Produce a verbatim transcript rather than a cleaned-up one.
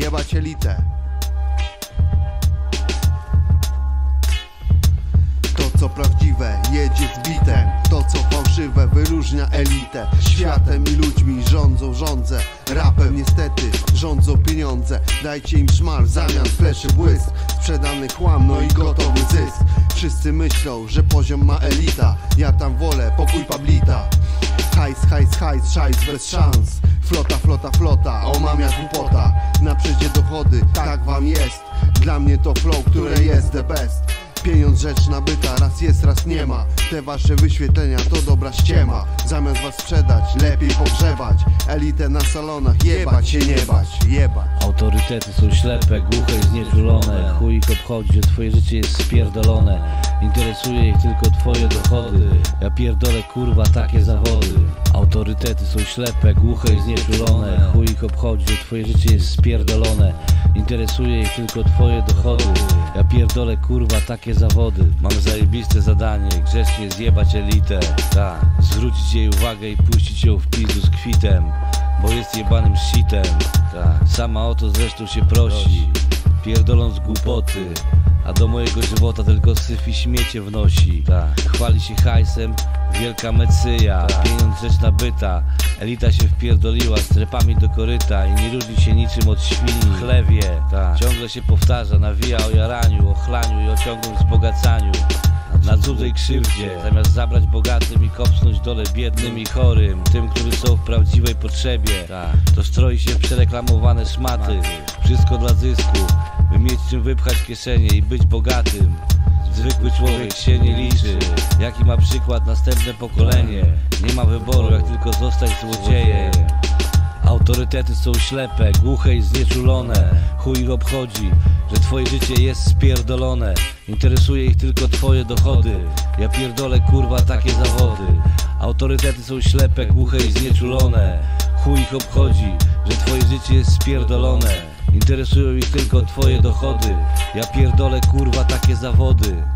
jebać elitę. To co prawdziwe jedzie z bitem, to co fałszywe wyróżnia elitę. Światem i ludźmi rządzą żądze, rapem niestety rządzą pieniądze. Dajcie im szmal w zamian fleszy błysk, sprzedany chłam no i gotowy zysk. Wszyscy myślą, że poziom ma elita, ja tam wolę pokój Pablita. Hajs, hajs, hajs, szajs bez szans. Flota, flota, flota, omamia głupota. Na przedzie dochody, tak wam jest. Dla mnie to flow, które jest the best. Pieniądz rzecz nabyta, raz jest, raz nie ma. Te wasze wyświetlenia to dobra ściema. Zamiast was sprzedać, lepiej pogrzebać. Elitę na salonach, jebać się nie bać, jebać. Autorytety są ślepe, głuche i znieczulone. Chuj ich obchodzi, że twoje życie jest spierdolone. Interesuje ich tylko twoje dochody. Ja pierdolę kurwa takie zawody. Autorytety są ślepe, głuche i znieczulone. Chuj ich obchodzi, że twoje życie jest spierdolone. Interesuje ich tylko twoje dochody. Ja pierdolę kurwa takie zawody. Mam zajebiste zadanie, grzecznie zjebać elitę. Tak, zwrócić jej uwagę i puścić ją w pizdu z kwitem, bo jest jebanym shitem. Tak, sama o to zresztą się prosi, pierdoląc głupoty, a do mojego żywota tylko syf i śmiecie wnosi. Tak, chwali się hajsem, wielka mecyja, pieniądz rzecz nabyta. Elita się wpierdoliła z trepami do koryta i nie różni się niczym od świni w chlewie. Tak, ciągle się powtarza, nawija o jaraniu, o chlaniu i o ciągłym wzbogacaniu na cudzej krzywdzie. Zamiast zabrać bogatym i kopsnąć dole biednym i chorym, tym, którzy są w prawdziwej potrzebie, to stroi się w przereklamowane szmaty. Wszystko dla zysku, by mieć czym wypchać kieszenie i być bogatym. Zwykły człowiek się nie liczy, jaki ma przykład następne pokolenie. Nie ma wyboru, jak tylko zostać złodziejem. Autorytety są ślepe, głuche i znieczulone. Chuj ich obchodzi, że twoje życie jest spierdolone. Interesuje ich tylko twoje dochody. Ja pierdolę kurwa takie zawody. Autorytety są ślepe, głuche i znieczulone. Chuj ich obchodzi, że twoje życie jest spierdolone. Interesują ich tylko twoje dochody. Ja pierdolę kurwa takie zawody.